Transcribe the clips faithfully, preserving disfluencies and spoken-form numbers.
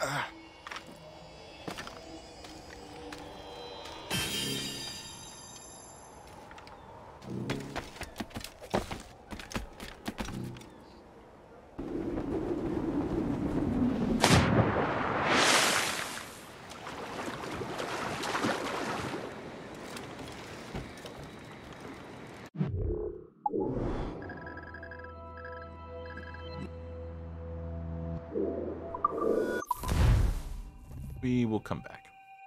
We will come back.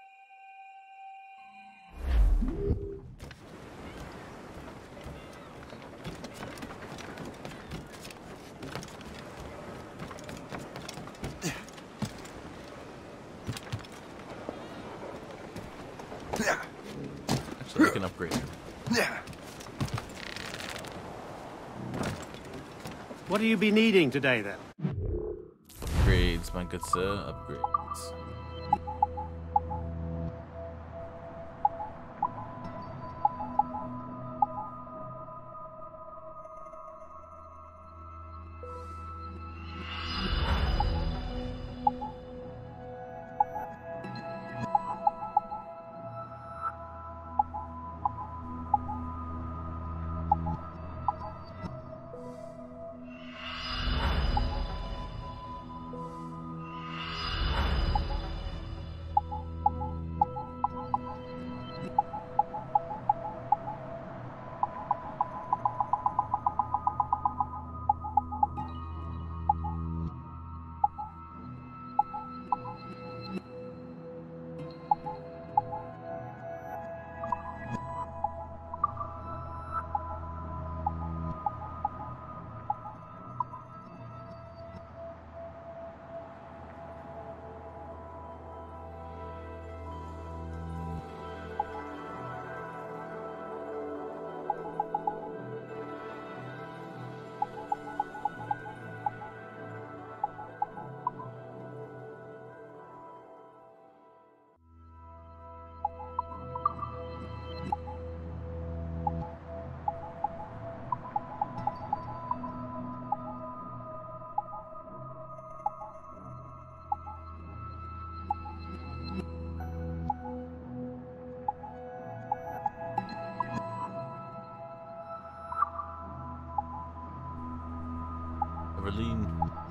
Actually, we can upgrade him. What do you be needing today, then? Upgrades, my good sir. Upgrades. Everleen.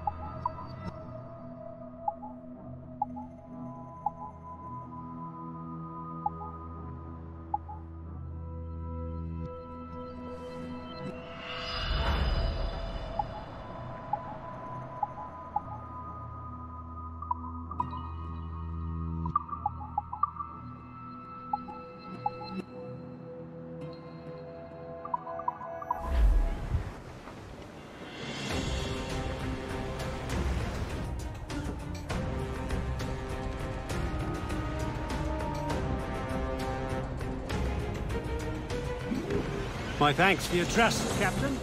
My thanks for your trust, Captain.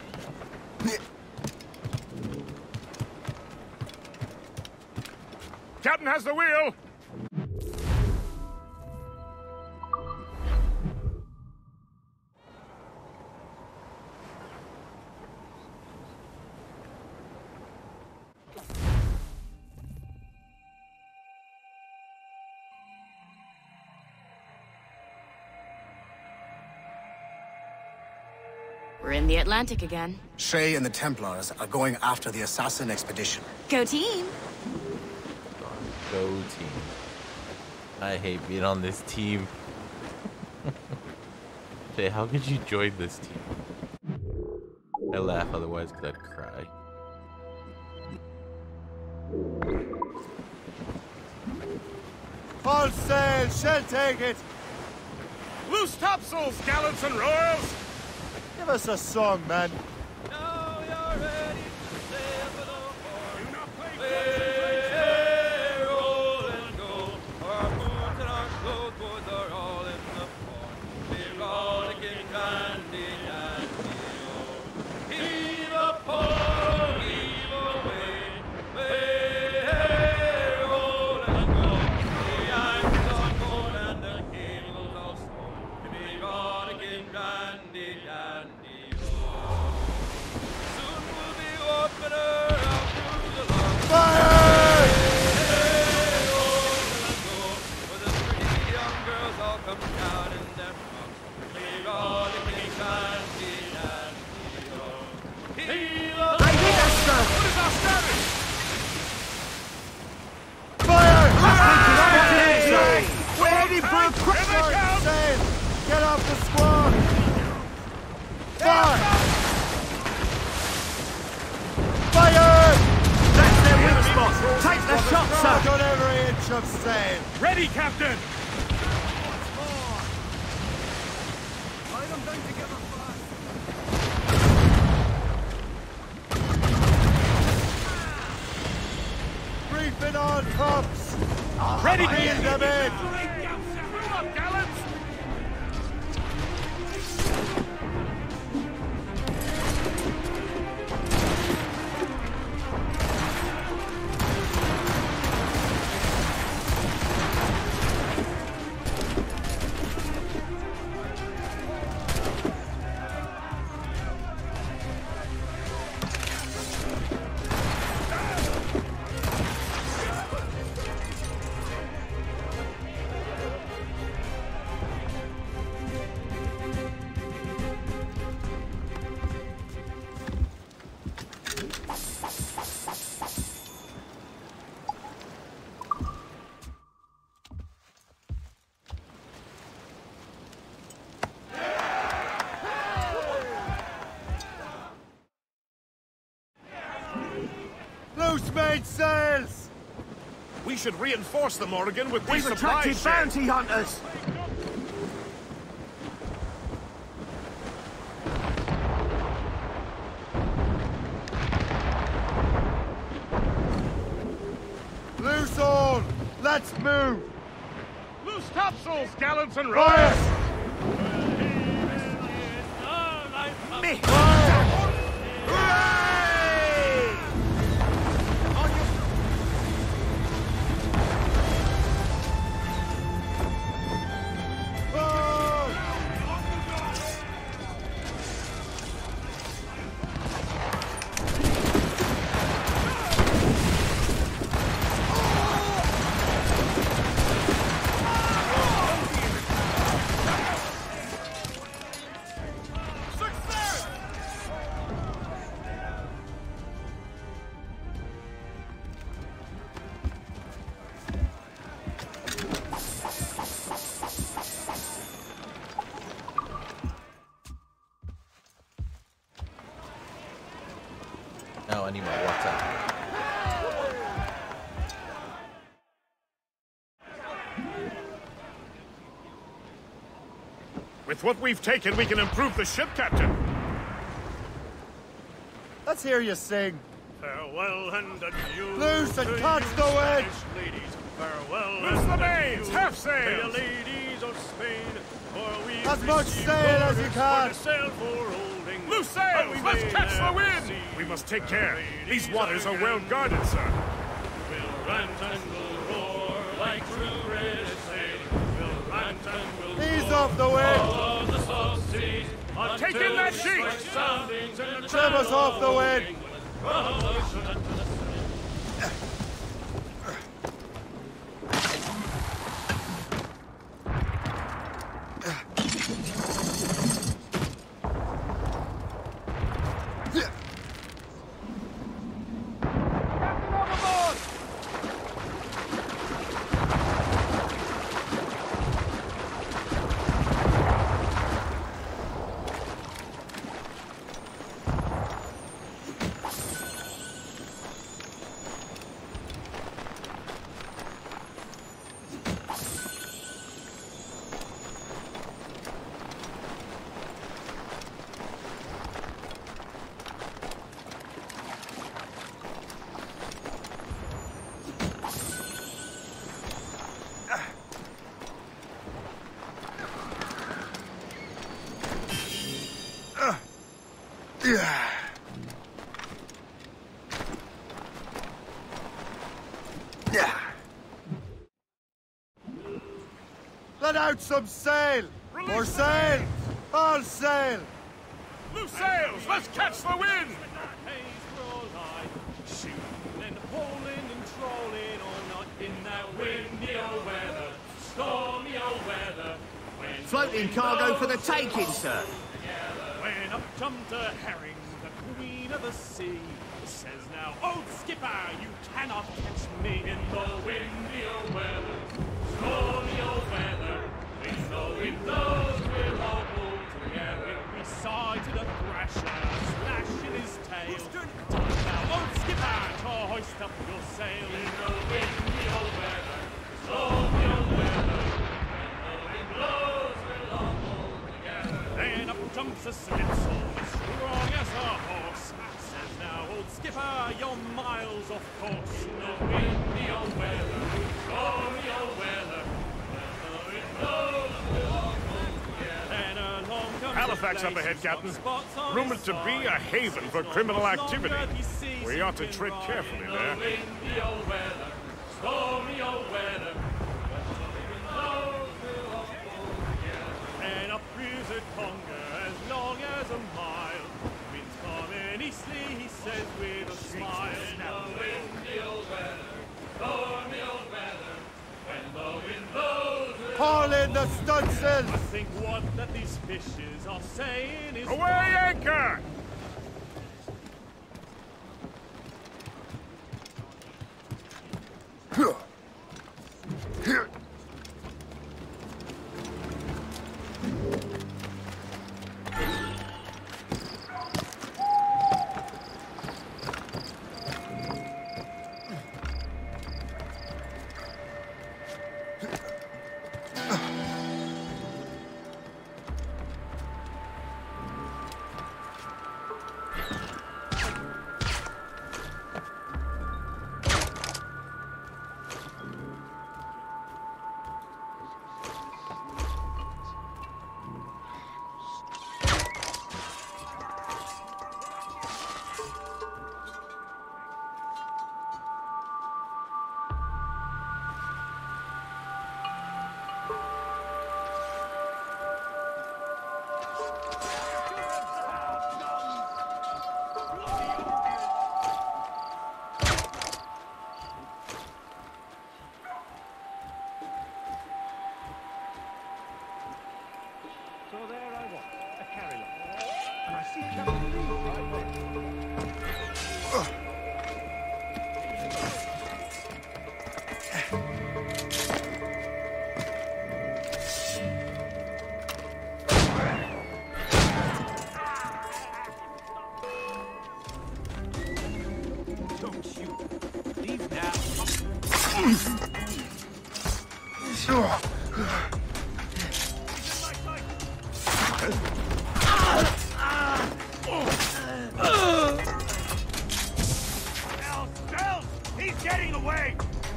Captain has the wheel! We're in the Atlantic again. Shay and the Templars are going after the assassin expedition. Go team! Go team. I hate being on this team. Hey, how could you join this team? I laugh, otherwise because I'd cry. Full sail, shall take it. Loose topsails, gallants and royals! Give us a song, man. Now you're ready to sail for the port. Do not play Hey, roll and go. Our boots and our clothes, boys are all in the port. We're all getting dandy, dandy, oh. Heave a port, heave away. Hey, hey, roll and go. The anchors are gone and the cables are stowed. We're all getting dandy, dandy, oh. some sail. Ready, Captain! Reefing on tops. Ready, Reel them in. Move up, gallants! Loose mainsails. We should reinforce the Morrigan with these We've supply attracted ships. bounty hunters! Loose all. Let's move. Loose topsails, gallants and royals! Me! Now I need my water. With what we've taken, we can improve the ship, Captain. Let's hear you sing. Farewell and adieu. Loose and to catch you, the wind. Spanish ladies. Farewell. Loose the mains, half sails. The ladies of Spain. For we As much sail as you can. Sail for old England. Loose sails. Let's catch the wind. We must take care. These waters are well guarded, sir. We'll rant and we'll roar like true British sailors. We'll rant and we'll Ease off the wind. of the salt seas. Take in that sheet. Trim us off the wind. Let out some sail. More sail. All sail. Loose sails. Let's catch the wind. Shooting and hauling and trolling all night in that windy old weather, stormy old weather. When Floating cargo for the taking, sir. When up jumped a herring, the queen of the sea, says now, old skipper, you cannot catch me in the windy old weather, stormy old weather. We know it blows, we'll all pull together. Beside to the thrasher, slash in his tail. Time now, old skipper, to hoist up your sail in the windy old weather, Halifax up ahead, Captain. Rumored to be a haven for criminal activity. We ought to tread carefully there. And up river Conga as long as a mile. Winds coming eastly, he says with a smile. The windy old weather, stormy old weather, when the wind blows. Haul in the stunsail! I think what that these fishes are saying is Away anchor! So there I was, a carry and I see Captain Lee. Don't shoot. Leave now. He's getting away!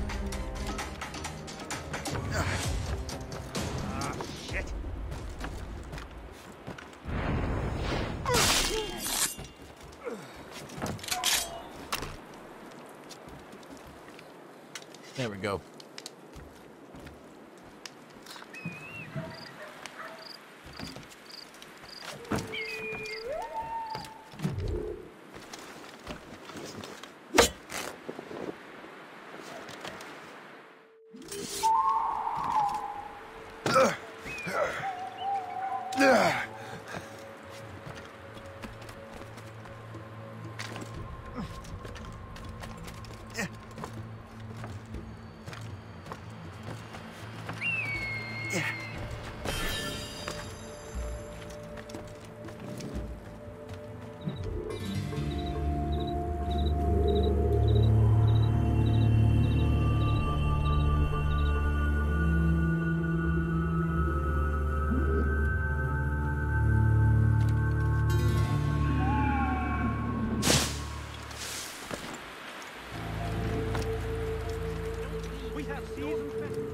Ah, shit. There we go. We have season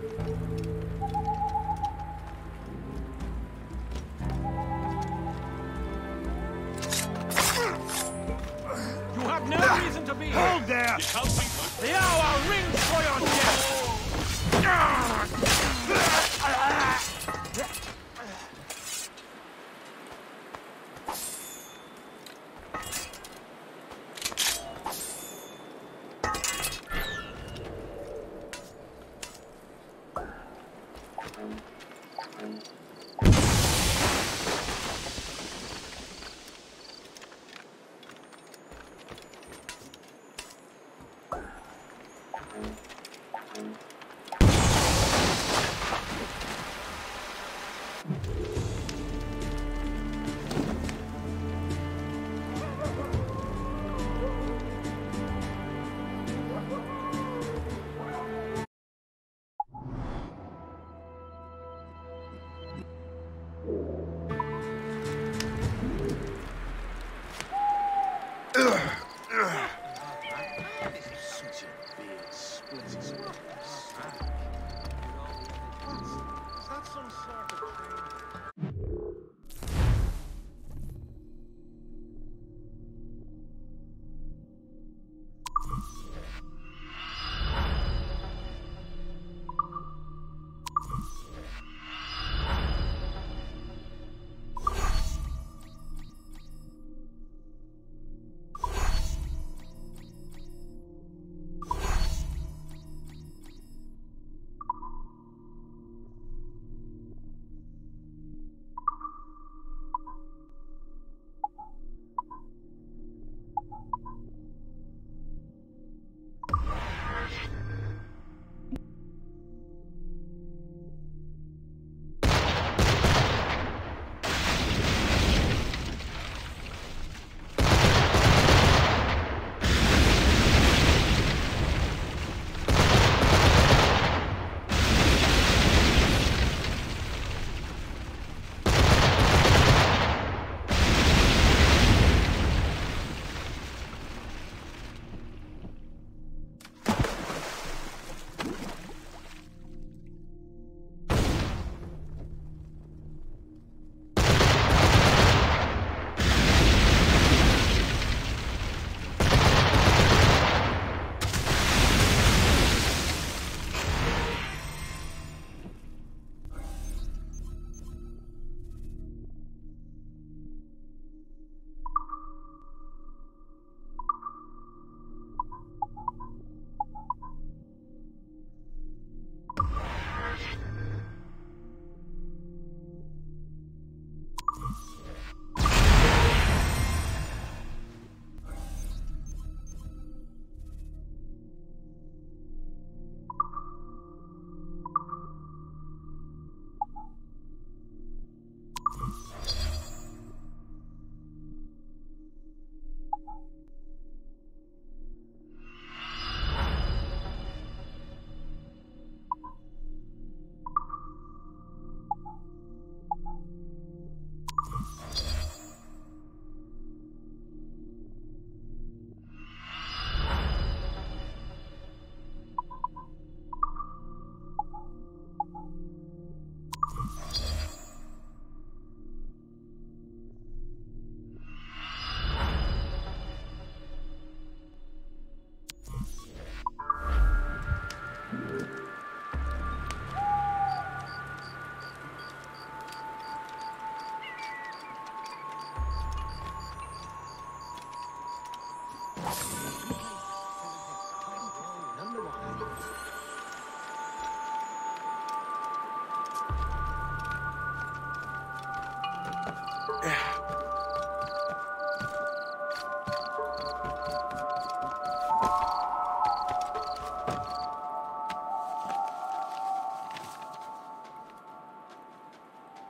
You have no reason to be here. Hold there! The hour rings for your death.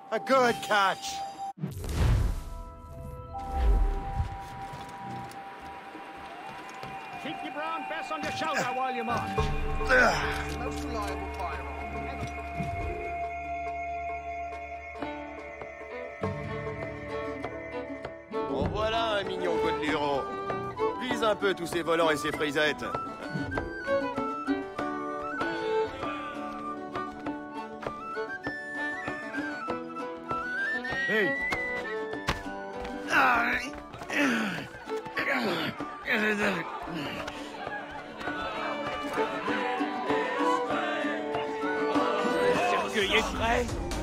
A good catch. Keep your brown bess on your shoulder while you march. Most reliable firearm ever. En voilà un mignon Côte-Luron. Vise un peu tous ces volants et ces frisettes. Hey. Cercueil est frais.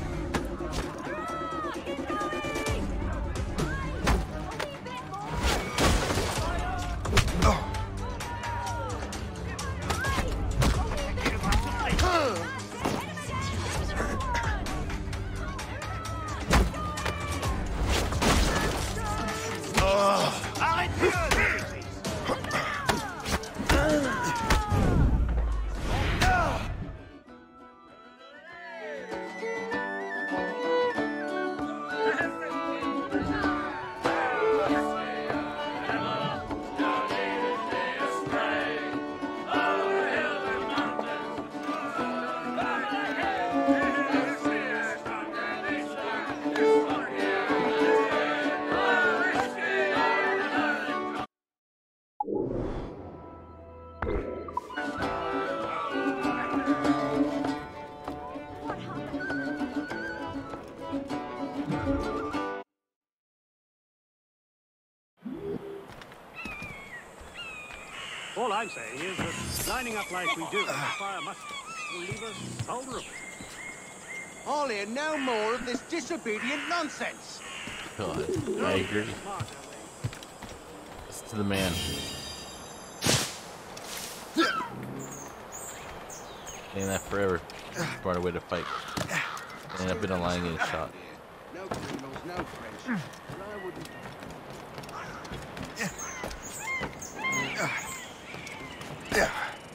All I'm saying is that lining up like we do with fire muskets will leave us vulnerable. I'll hear no more of this disobedient nonsense. God, I agree. It's to the man. Saying that forever. Smart way to fight. And I've been aligning a shot. No criminals, no friends. Well, I wouldn't. Yeah.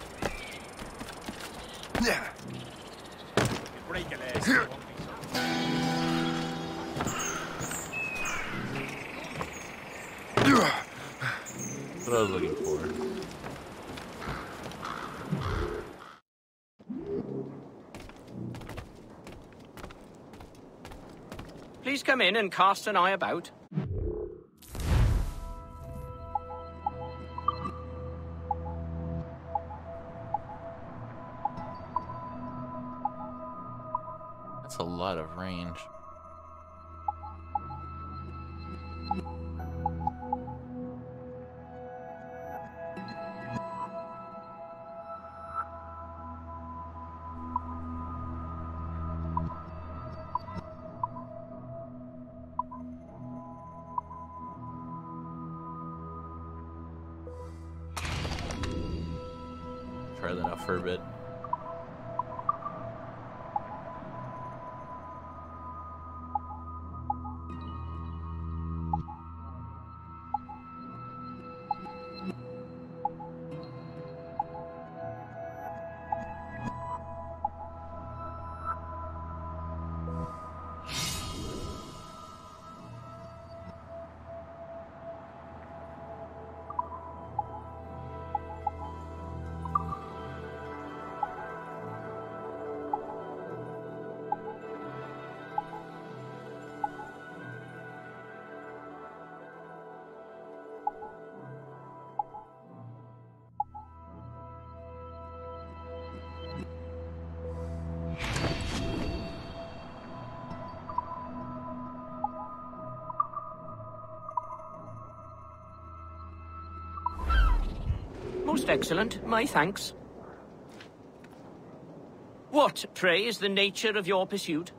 Yeah. Break your legs. That's what I was looking for. Please come in and cast an eye about. That's a lot of range. Try that out for a bit. Most excellent, my thanks. What, pray, is the nature of your pursuit?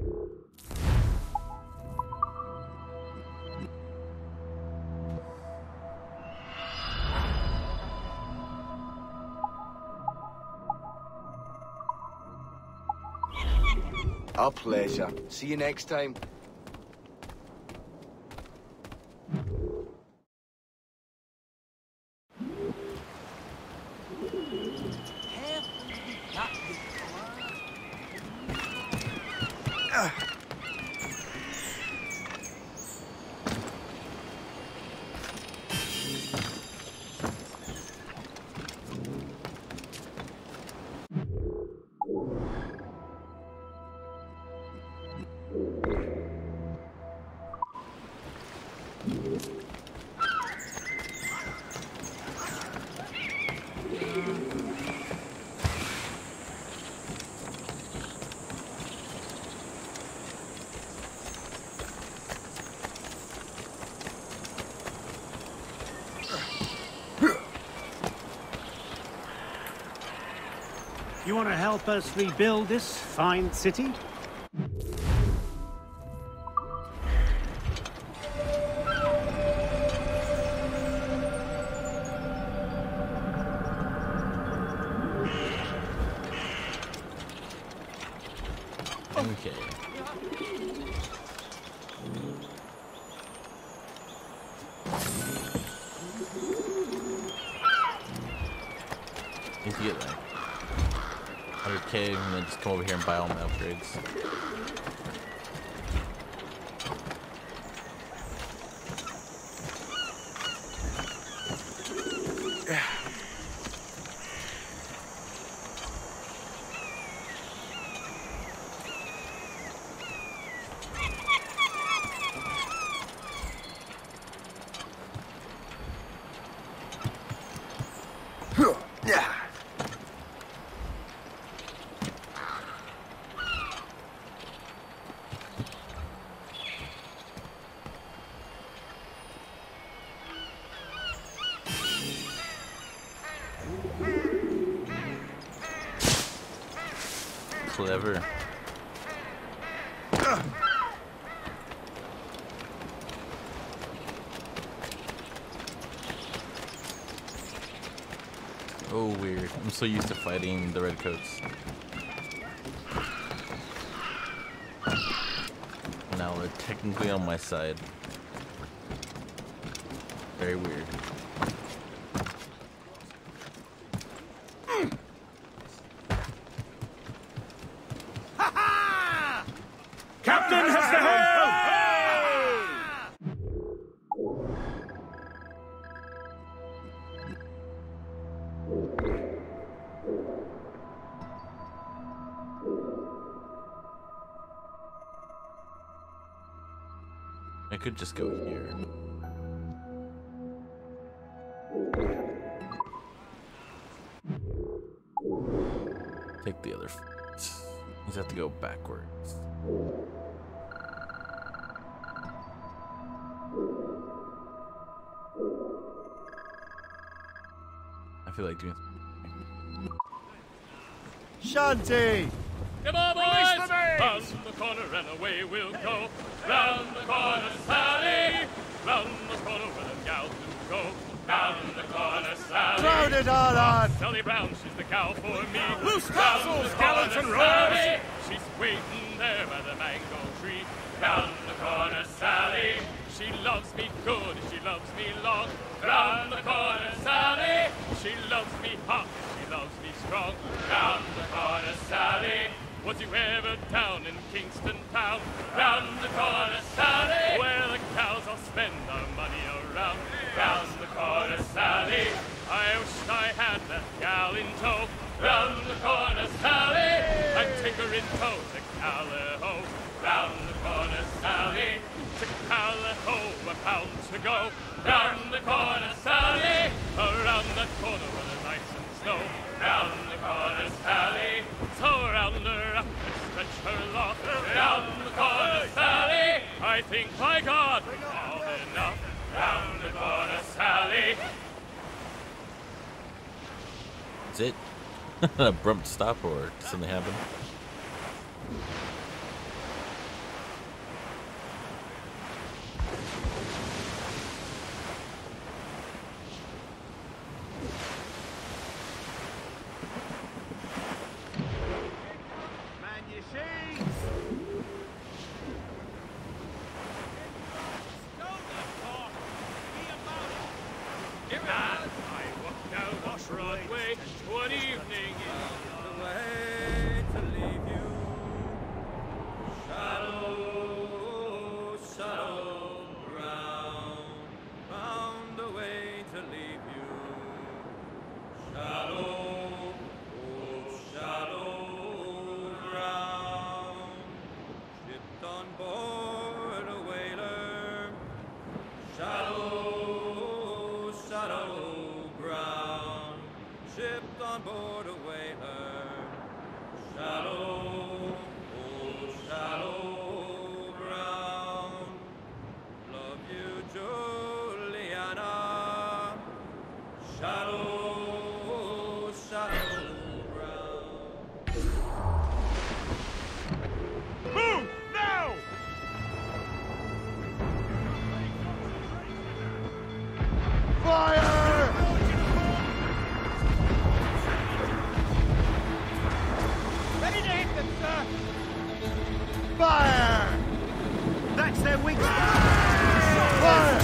A pleasure. See you next time. You want to help us rebuild this fine city? Okay. Need to get like one hundred K and then just come over here and buy all my upgrades. Yeah. Clever. Oh, weird. I'm so used to fighting the redcoats. Now they're technically on my side. Very weird. Captain has the helm! I could just go here. Take the other. You have to go backwards. I feel like doing. Shanty! Come on, boys! Round the corner and away we'll go. Round the corner, Sally! Round the corner where the gals do go. Round the corner, Sally! Crowd it all on! Sally Brown, she's the gal for me. Loose tassels, gallants and rowers! She's waiting there by the mango tree. Round the corner, Sally! She loves me good, she loves me long. Round the corner, Sally! She loves me hot, she loves me strong. Round the corner, Sally! Was you ever down in Kingston town? Round the corner, Sally! Where the cows all spend our money around. Round the corner, Sally! I wish I had that gal in tow. Round the corner, Sally! I'd take her in tow to Callao. Round the corner, Sally! To Callao, a pound to go. Round the corner, Sally! Around that corner where there's ice and snow. Round the corner, Sally! So round her up and stretch her loft. Round the corner, Sally! I think, my God, all enough. Round the corner, Sally! Is it an abrupt stop or did something happen? Man, you see? I walked down the Broadway one evening in the way to leave you. Fire! That's their weak spot. Fire!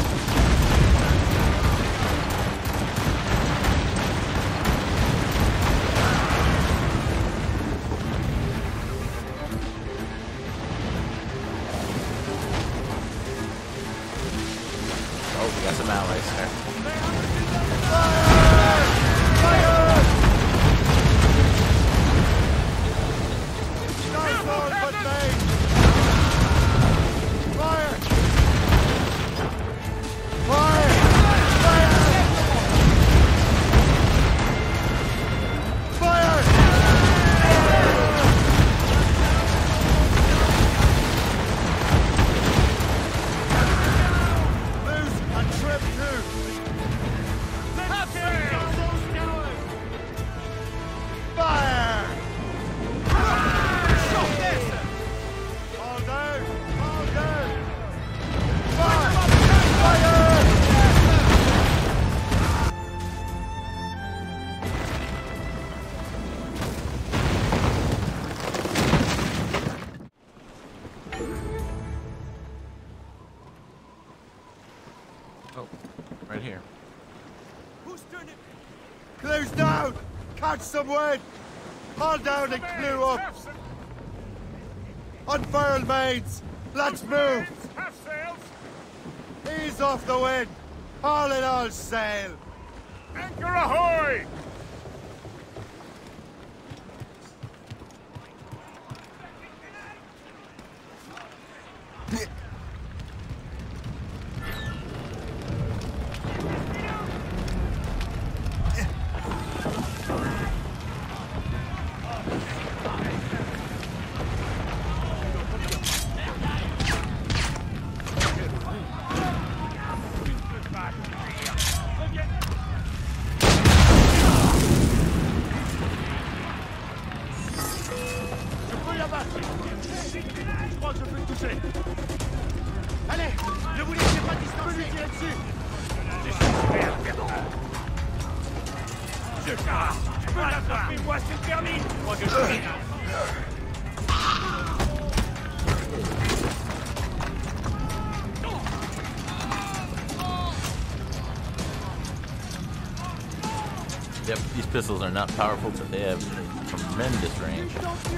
Oh, we got some allies there. Oh, right here. Who's turning? Clew's down! Catch some wind! Hold down and clew up! Unfurl mains! Let's move! Half sails. Ease off the wind! All in all sail! Anchor ahoy! Je crois que je peux le toucher. Allez, ne vous laissez pas distancer. Tirer dessus. Je casse. Tu peux l'attraper, moi, c'est le permis. Je crois que je vais. Yep, these pistols are not powerful, but they have tremendous range.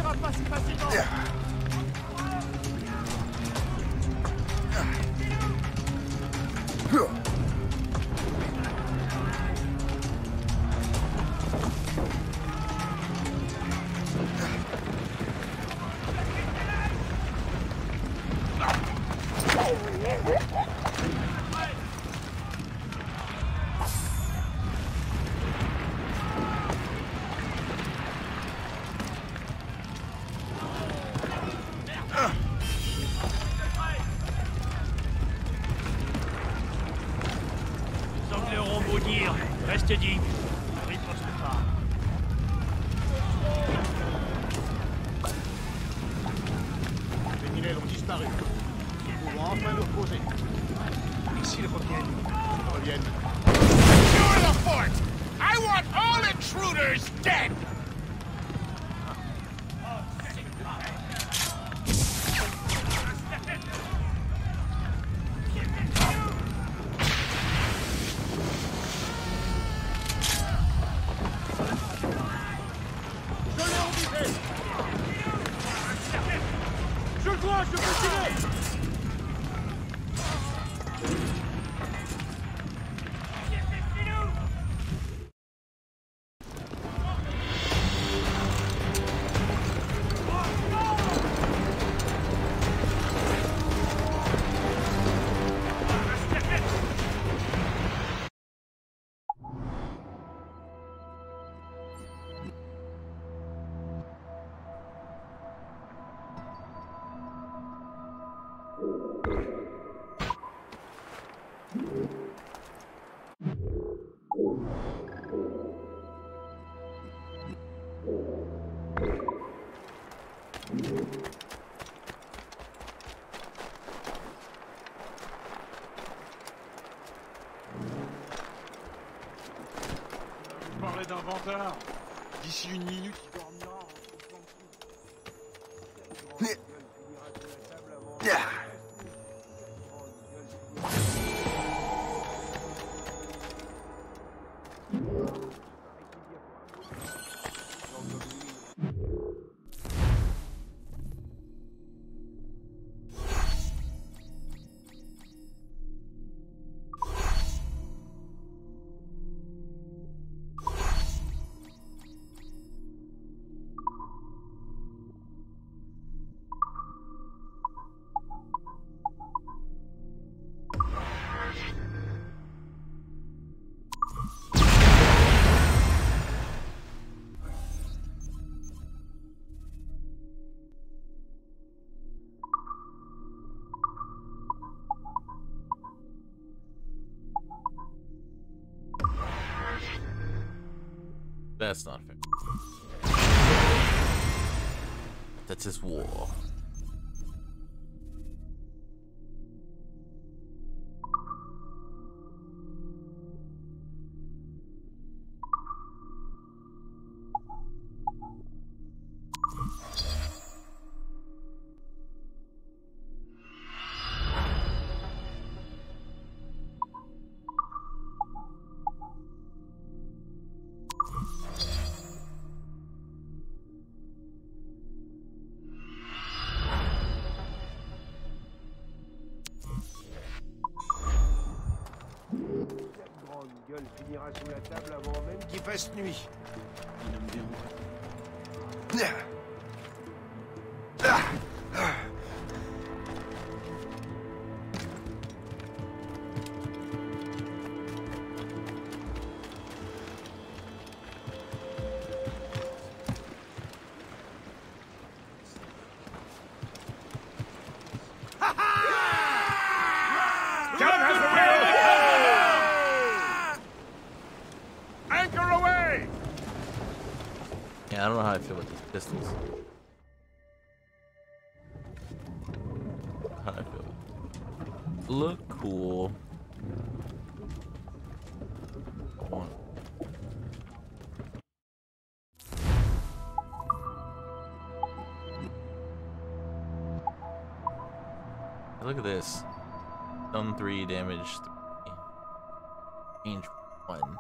Les Anglais auront beau dire, restez digne. Ne riposte pas. Les Milènes ont disparu. Nous pouvons enfin nous reposer. Et s'ils reviennent, ils reviennent. Secure the fort! I want all intruders dead! Je le crois, je peux tirer. Vous parlez d'un vantard. D'ici une minute, il dormira. That's not fair. That's his war. Finira sous la table avant même qu'il fasse nuit. Ils ne me verront Yeah, I don't know how I feel with these pistols. How do I feel? Look cool. One. Look at this. Stun three, damage three. Range one.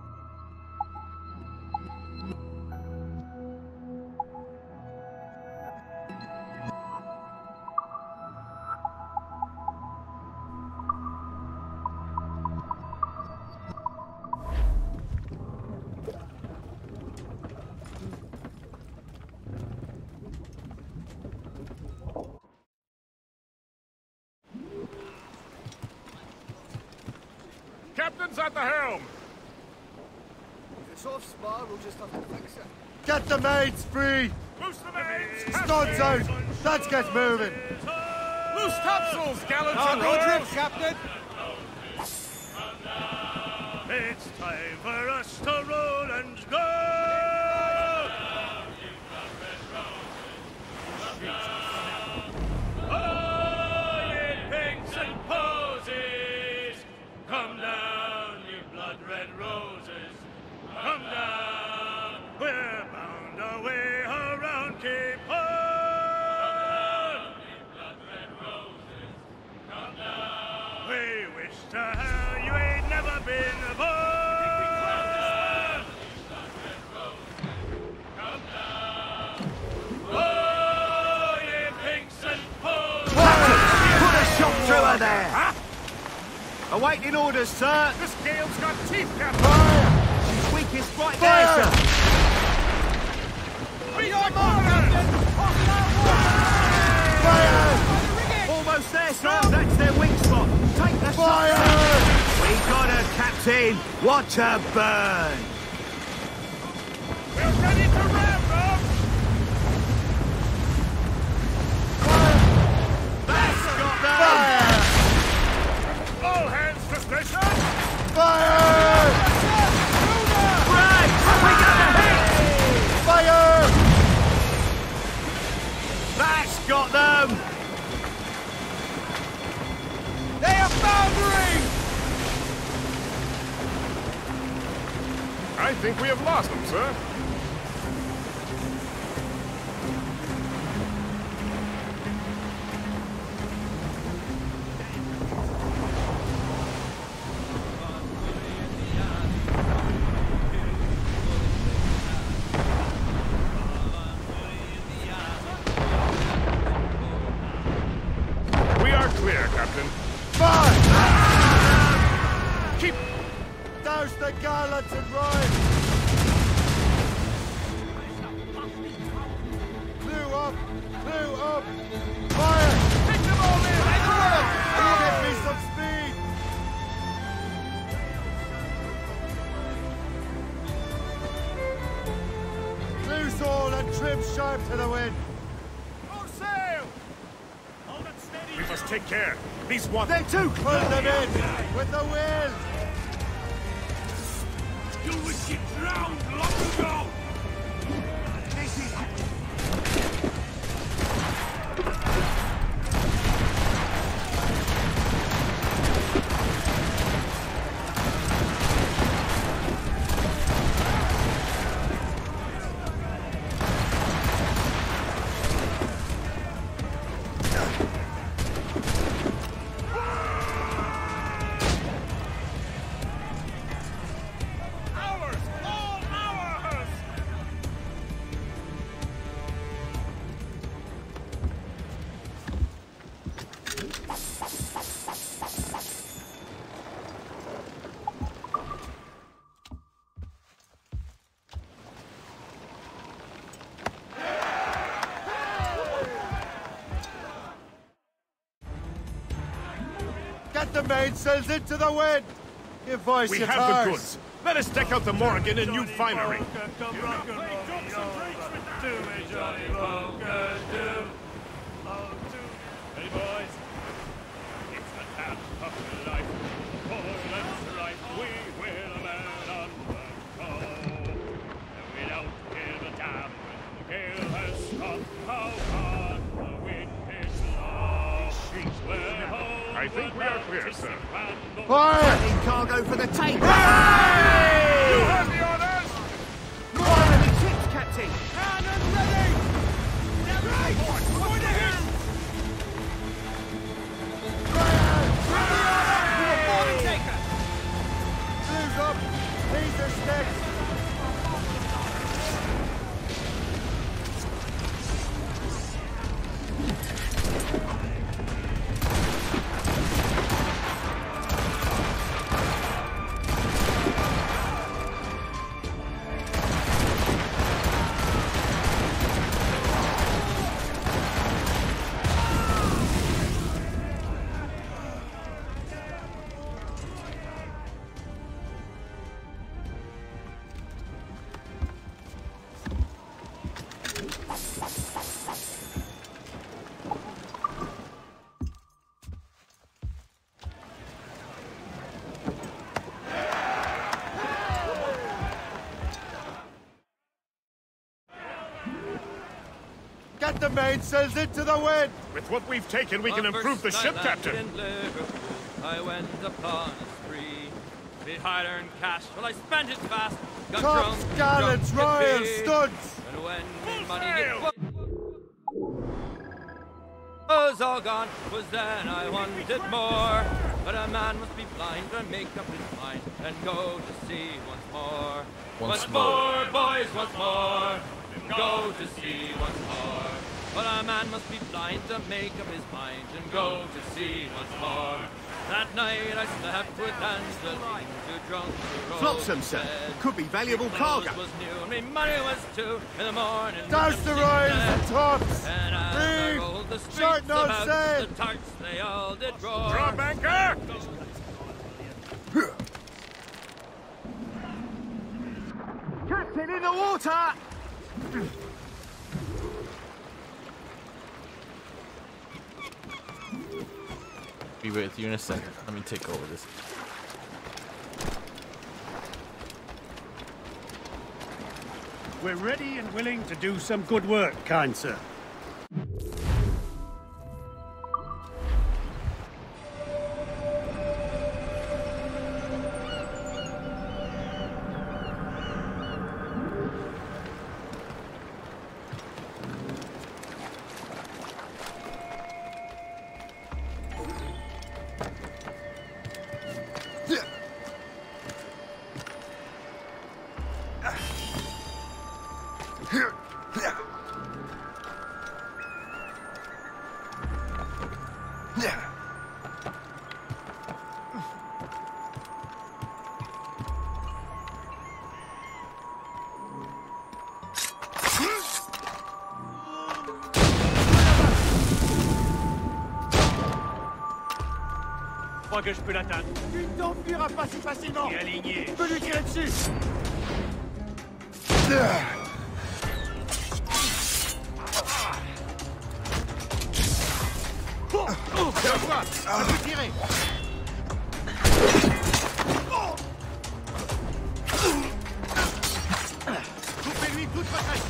Captain's at the helm! If it's off spar, we'll just have to fix it. Get the mates free! Loose the mains! Studs out! Let's get moving! Loose topsails, gallants Oh, and good trip, royals! Captain! It's time for us to roll and go! Oh, ye pigs and posies! Come down, you blood-red roses! Come down! We're bound away around Cape Horn! We wish to hell you ain't never been born! Oh, ye pinks and poles! Put a shot through her there! Huh? Awaiting orders, sir! This gale's got teeth, Captain! Fire! She's weakest right there, sir! Beat the corner! Fire! Almost there, sir! That's their weak spot! Take the fire! We got her, Captain! Watch her burn! We're ready to ram them! That's got them! Fire! All hands to station! Fire! Right! We got a hit! Fire! That's got them! They are foundering! I think we have lost them, sir. clear, Captain. Fire! Keep... Douse the gallants and ride! Blew up! Blew up! Fire! Pick them all in! Give me some speed! Loose all and trim sharp to the wind! Full sail! Hold it steady! We must take care. These waters... They too! Pull them in! With the wind! You wish you drowned long ago! This is... Get the mainsails into the wind! Give voice, We you have tars. the goods. Let us deck out the Morrigan in new finery. Come rock and roll, do me, Johnny Poker, do. Oh, do. Hey, boys. It's the tap of life. Portland's right. We will a man on the go. We don't give a damn when the gale has struck. How hard the wind is low. We're home. I think we are clear, sir. Fire! In cargo for the take. You have the orders! Fire in the ships, Captain. Cannon ready! Right! For the hill! Fire! Boarding taker. Blues up! These are sticks! Get the mainsails into the wind! With what we've taken, we can improve the ship, Captain. In Liverpool, I went upon a spree. Behind earned cash, well, I spent it fast. Got Tops, drunk, gallants, drunk to royals, be. studs! And when Full me money sail! get was all gone, was then I wanted more. But a man must be blind to make up his mind and go to sea once more. Once once more. more, boys, once more. Go to sea once more. But a man must be blind to make up his mind and go to sea once more. That night I slept with Angeline, too drunk to roll Flotsam, sir. Could be valuable cargo. was new, and me money was two in the morning. Douse the royals and tops! And as I Reef! rolled the streets Short no about, sail! the tarts they all did roar. Drop anchor! Captain, in the water! Be with you in a second. Let me take over this. We're ready and willing to do some good work, kind sir. crois que je peux l'atteindre? Tu ne t'enfuiras pas si facilement. Il est aligné. Je peux lui tirer dessus. Je vois, je peux tirer. Coupez-lui toute retraite.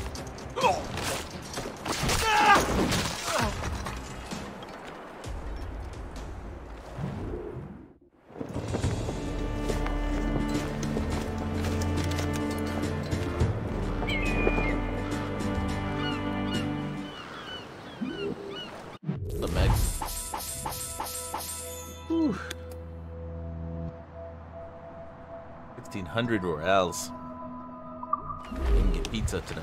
The Meg. Whew. sixteen hundred Royales. We can get pizza tonight.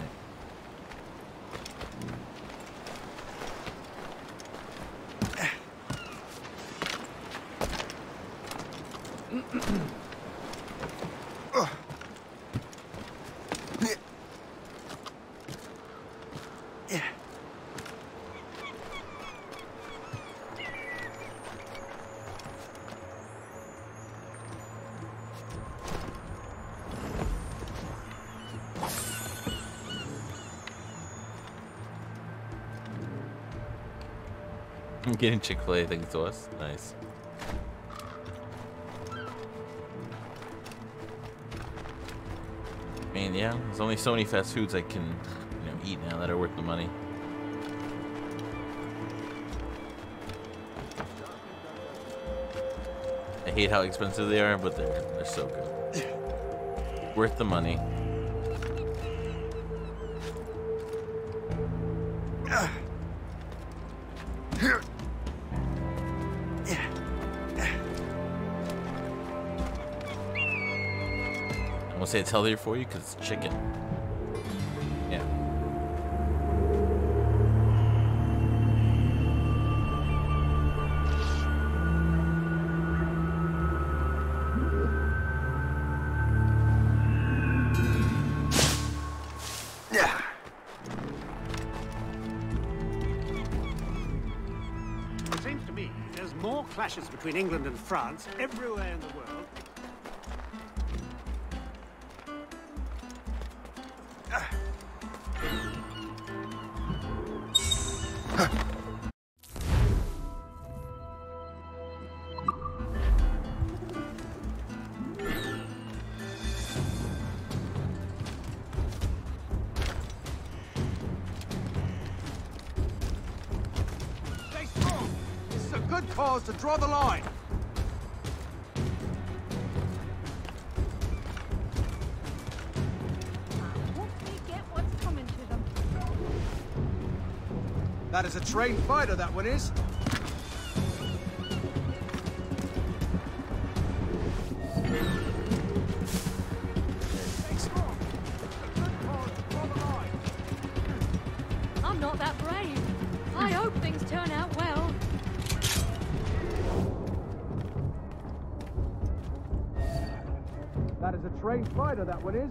I'm getting Chick-fil-A thanks to us. Nice. I mean, yeah, there's only so many fast foods I can, you know, eat now that are worth the money. I hate how expensive they are, but they're they're so good. Worth the money. I'm gonna say it's healthier for you because it's chicken. Yeah. Yeah. It seems to me there's more clashes between England and France everywhere in the world. Stay strong. This is a good cause to draw the line. That is a trained fighter, that one is. I'm not that brave. I hope things turn out well. That is a trained fighter, that one is.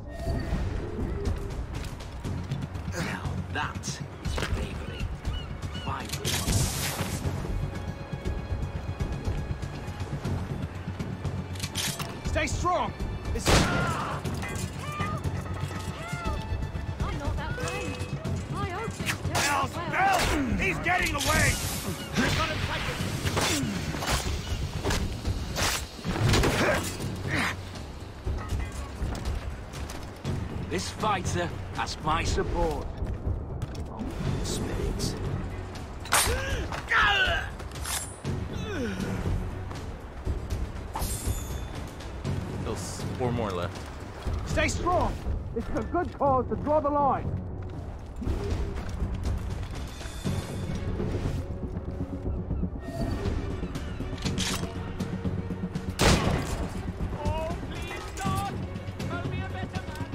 Now that is bravery. Vibrant. Stay strong. This is... I'm not that brave. I hope things turn Bells, out well. Bells! He's getting away! This fighter has my support. Oh, spirits. There's four more left. Stay strong. This is a good cause to draw the line. Oh, please, God! Tell me a better man.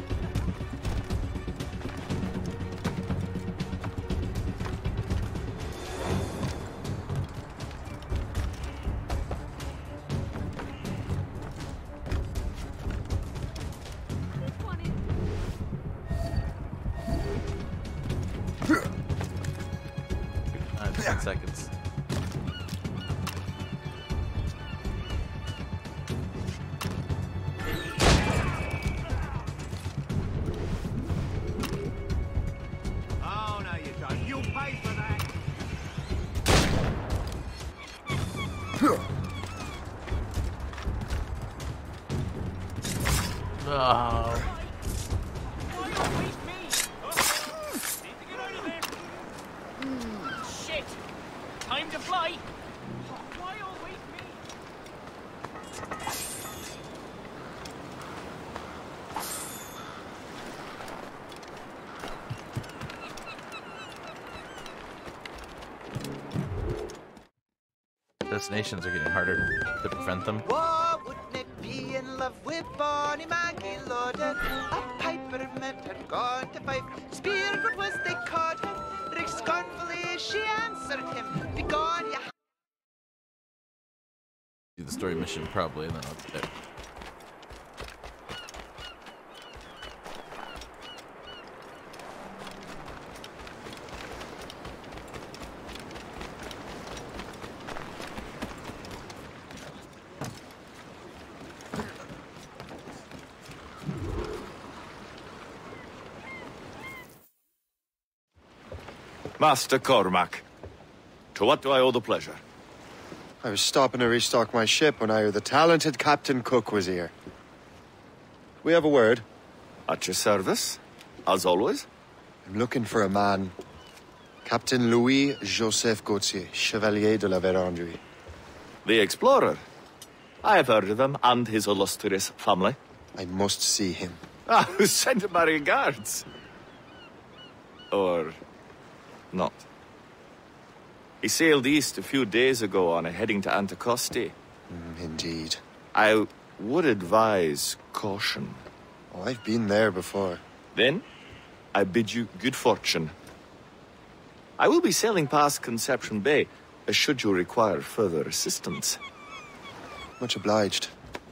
This one is... Uh, ten seconds. Oh. Shit! Time to fly! Why always me? Destinations are getting harder to prevent them. Whoa, wouldn't it be in love with Bonnie Maggie Loden? A piper met her gone to fight. Spirit was they caught him. Rick scornfully she answered him. Begone, ya. Do the story mission probably, and then I'll do it. Master Cormac, to what do I owe the pleasure? I was stopping to restock my ship when I heard the talented Captain Cook was here. We have a word. At your service, as always. I'm looking for a man. Captain Louis-Joseph Gauthier, Chevalier de la Vérendrye. The explorer. I have heard of him and his illustrious family. I must see him. Ah, who sent him my regards? Or... not. He sailed east a few days ago on a heading to Anticosti. Mm, indeed. I would advise caution. Oh, I've been there before. Then, I bid you good fortune. I will be sailing past Conception Bay, uh, should you require further assistance. Much obliged.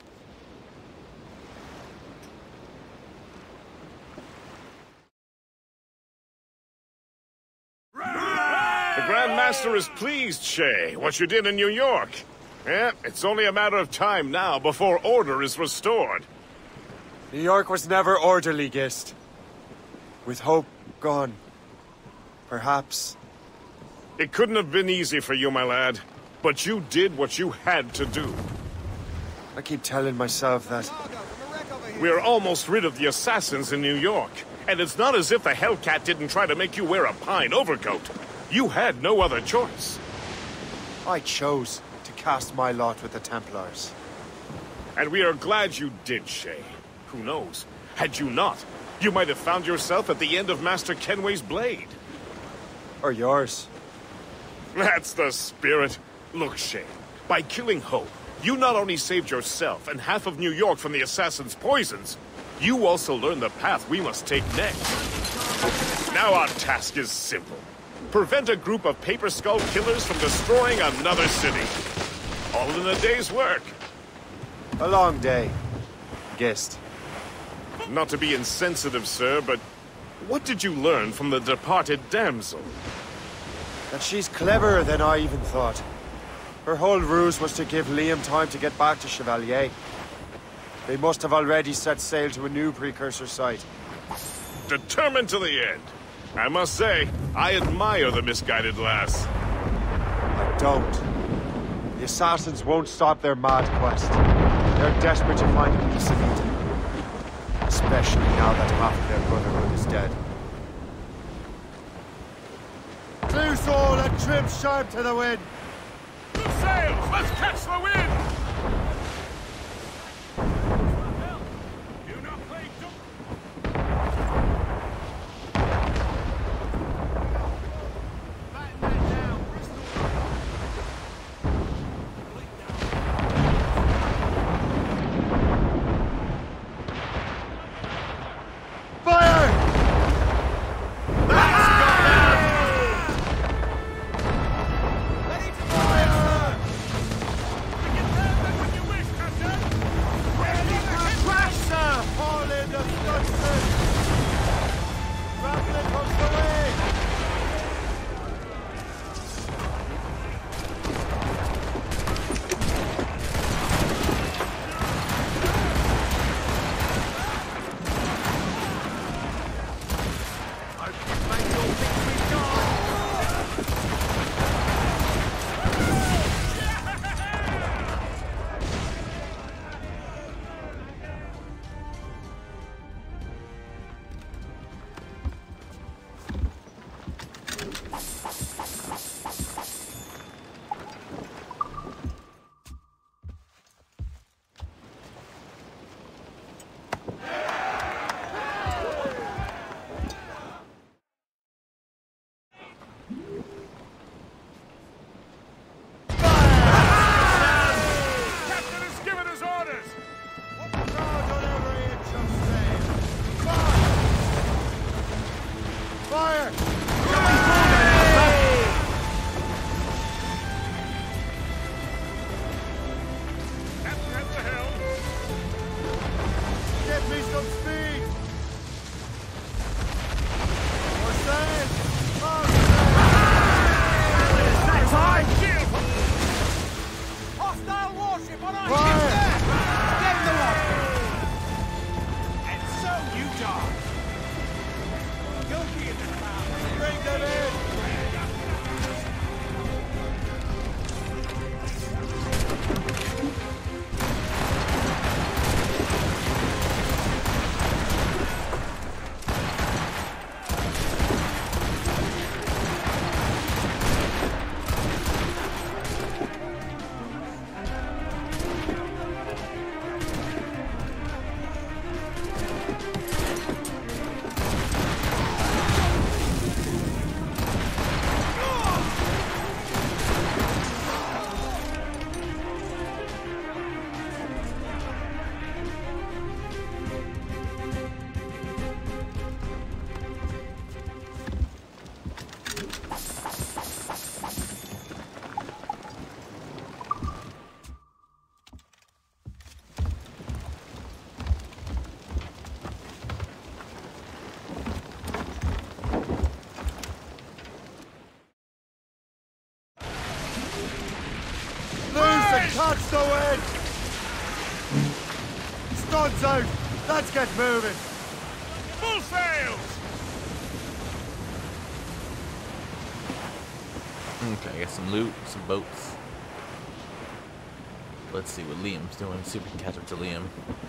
The Grand Master is pleased, Shay, what you did in New York. Yeah, it's only a matter of time now before order is restored. New York was never orderly, Gist. With hope gone, perhaps. It couldn't have been easy for you, my lad. But you did what you had to do. I keep telling myself that. We're almost rid of the assassins in New York. And it's not as if the Hellcat didn't try to make you wear a pine overcoat. You had no other choice. I chose to cast my lot with the Templars. And we are glad you did, Shay. Who knows? Had you not, you might have found yourself at the end of Master Kenway's blade. Or yours. That's the spirit. Look, Shay, by killing Hope, you not only saved yourself and half of New York from the assassin's poisons, you also learned the path we must take next. Now our task is simple. Prevent a group of Paper Skull killers from destroying another city. All in a day's work. A long day. Gist. Not to be insensitive, sir, but what did you learn from the departed damsel? That she's cleverer than I even thought. Her whole ruse was to give Liam time to get back to Chevalier. They must have already set sail to a new precursor site. Determined to the end. I must say, I admire the misguided lass. I don't. The assassins won't stop their mad quest. They're desperate to find a piece of Eden. Especially now that half of their brotherhood is dead. Loose all and trim sharp to the wind! Loose sails! Let's catch the wind! Catch the wind! Studs out! Let's get moving! Full sails! Okay, I got some loot, some boats. Let's see what Liam's doing. See if we can catch up to Liam.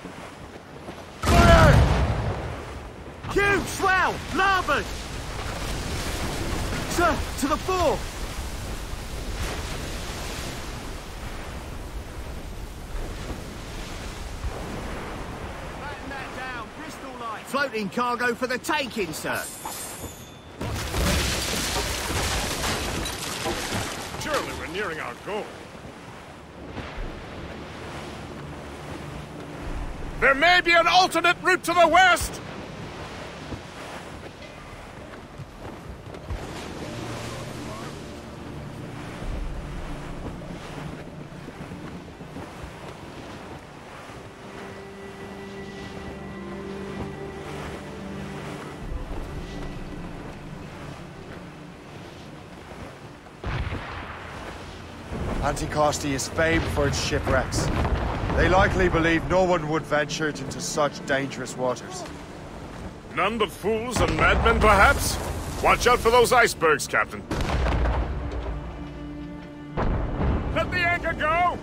Fire! Huge swell! Larboard! Sir, to the fore! Batten that down, Bristol Light. Floating cargo for the taking, sir. Surely we're nearing our goal. There may be an alternate route to the west! Anticosti is famed for its shipwrecks. They likely believe no one would venture into such dangerous waters. None but fools and madmen, perhaps? Watch out for those icebergs, Captain. Let the anchor go!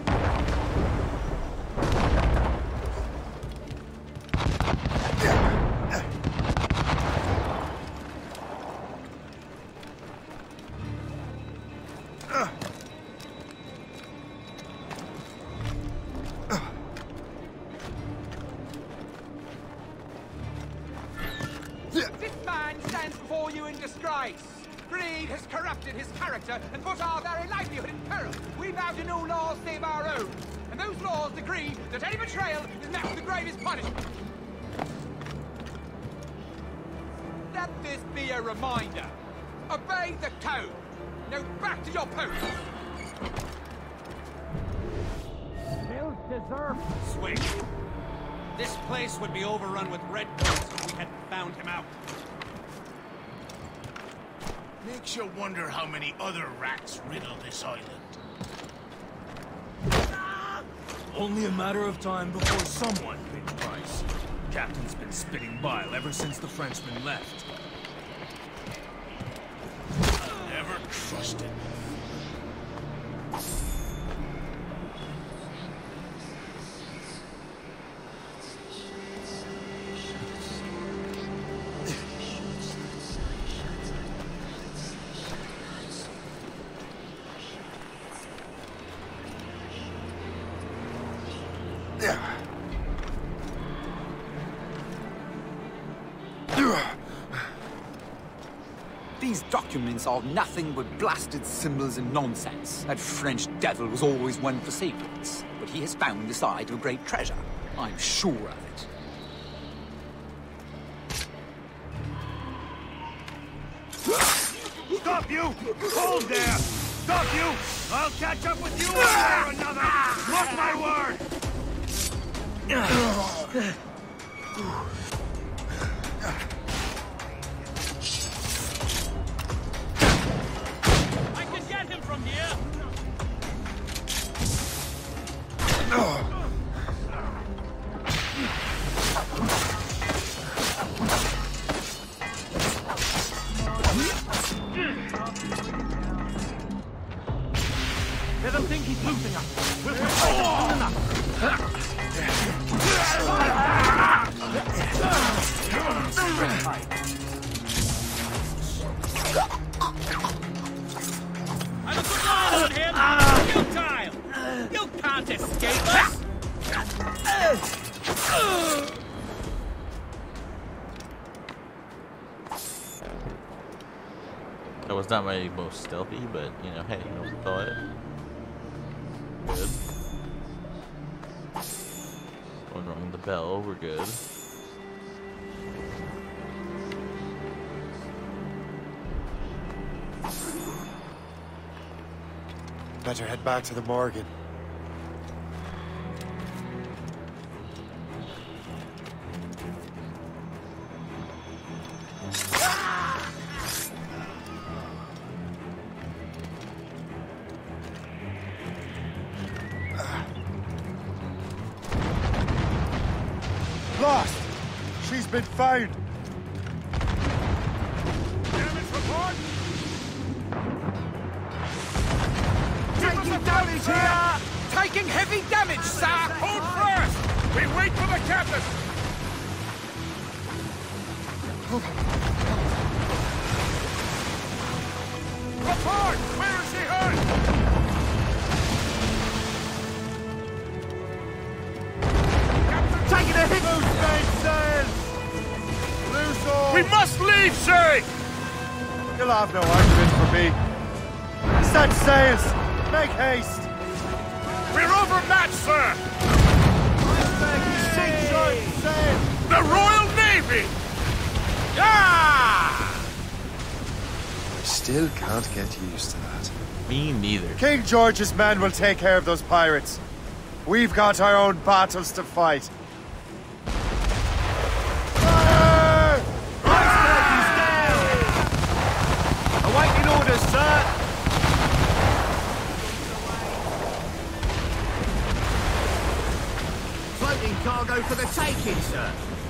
Greed has corrupted his character and put our very livelihood in peril. We vow to no laws save our own. And those laws decree that any betrayal is met with the gravest punishment. Let this be a reminder. Obey the code. Now back to your post. Still deserve swing. This place would be overrun with redcoats if we hadn't found him out. Makes you wonder how many other rats riddle this island. Only a matter of time before someone pays price. Captain's been spitting bile ever since the Frenchman left. Never trusted. These documents are nothing but blasted symbols and nonsense. That French devil was always one for secrets. But he has found the site of great treasure. I'm sure of it. Stop you! Hold there! Stop you! I'll catch up with you one way or another! Mark my word! I can get him from here! Let them think he's losing us. We'll fight soon enough. I'm a good line on him! You child! You can't escape us! That was not my most stealthy, but you know, hey, I was thought. Good. Going wrong with the bell, we're good. Better head back to the Morgan. Ah. lost. She's been found. Damage report! Taking damage here! Taking heavy damage, sir! Hold fast! We wait for the captain! Report! Where is he hurt? Taking a hit! Loose mainsails! Loose all! We must leave, Sherry! You'll have no argument for me. Set sails! Make haste! We're overmatched, sir! Short sail! The Royal Navy! Yeah! I still can't get used to that. Me neither. King George's men will take care of those pirates. We've got our own battles to fight. Fire! Iceberg is down! Awaiting orders, sir! Floating cargo for the taking, sir.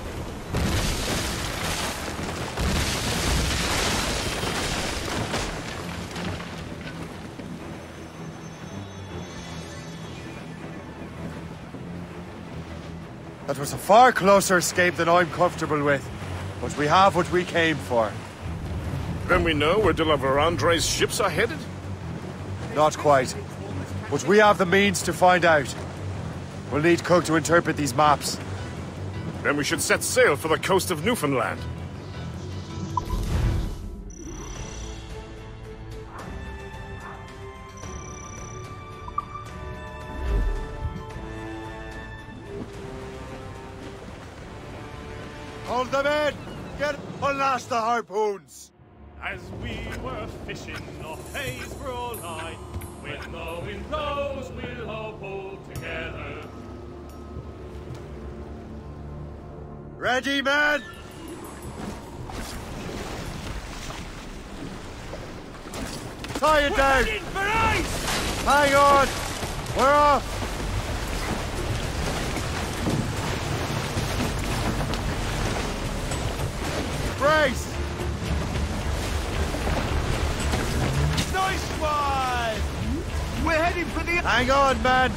That was a far closer escape than I'm comfortable with. But we have what we came for. Then we know where de la Vérendrye's ships are headed? Not quite. But we have the means to find out. We'll need Cook to interpret these maps. Then we should set sail for the coast of Newfoundland. Hold them in! Get unlash the harpoons! As we were fishing off Haysborough Line, when the wind blows, we'll all pull together. Ready, men! Tie it We're down! heading for ice! Hang on! We're off! Brace! Nice one! We're heading for the... Hang on, man!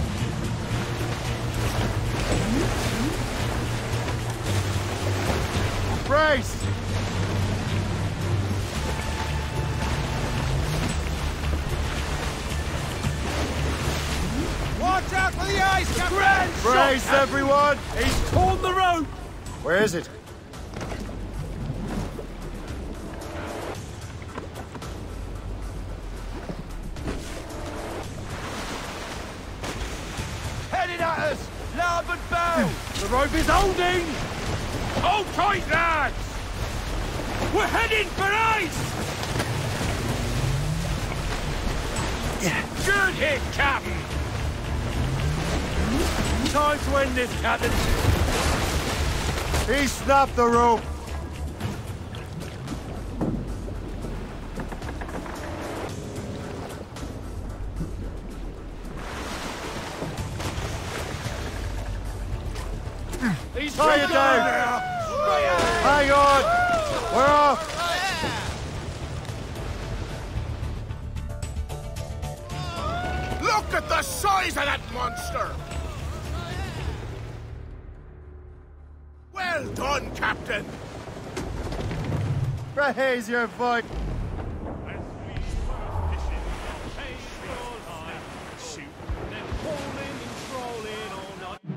Brace! Watch out for the ice, Captain! Brace, Shot, everyone! He's torn the rope! Where is it? Headed at us! Larboard bow! The rope is holding! Hold tight, lads! We're heading for ice! Good hit, Captain! Time to end this, Captain! He snapped the rope! He's Tie it down! Hang on! We're off! Look at the size of that monster! Well done, Captain! Raise your voice! As we were fishing off Haysborough Line, shooting and hauling and trolling all night.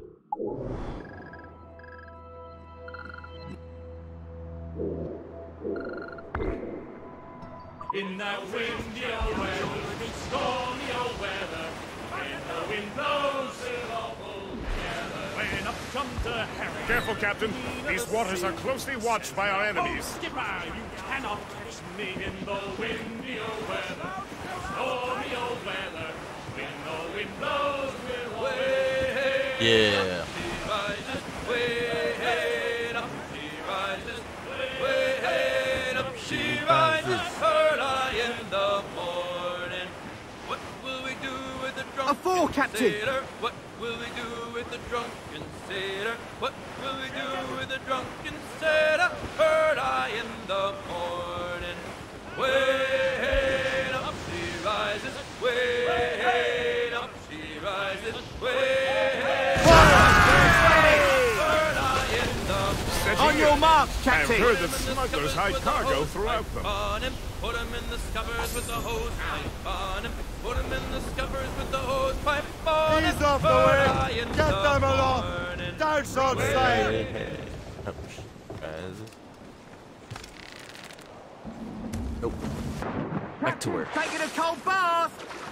In that windy old weather, stormy old weather, when the wind blows, we'll all pull together. When up jumped a herring. Careful, Captain. These waters are closely watched by our enemies. Oh, skipper, you cannot catch me in the windy old weather, stormy old weather. When the wind blows, we'll all Yeah. She rises early in the morning. What will we do with the A four, Captain! sailor? What will we do with the drunken sailor? What will we do with the drunken sailor? Heard I in the morning. Way up she rises, way up she rises, way Heard I in the On your mark, Captain! I've heard that smugglers hide cargo throughout them. on him, put him in the scuppers with the hose pipe on him, put him in the scuppers with the hose pipe on him. He's off the Heard way! I in Get the them aloft! morning. Down side sail! Nope. Back to work. Taking a cold bath!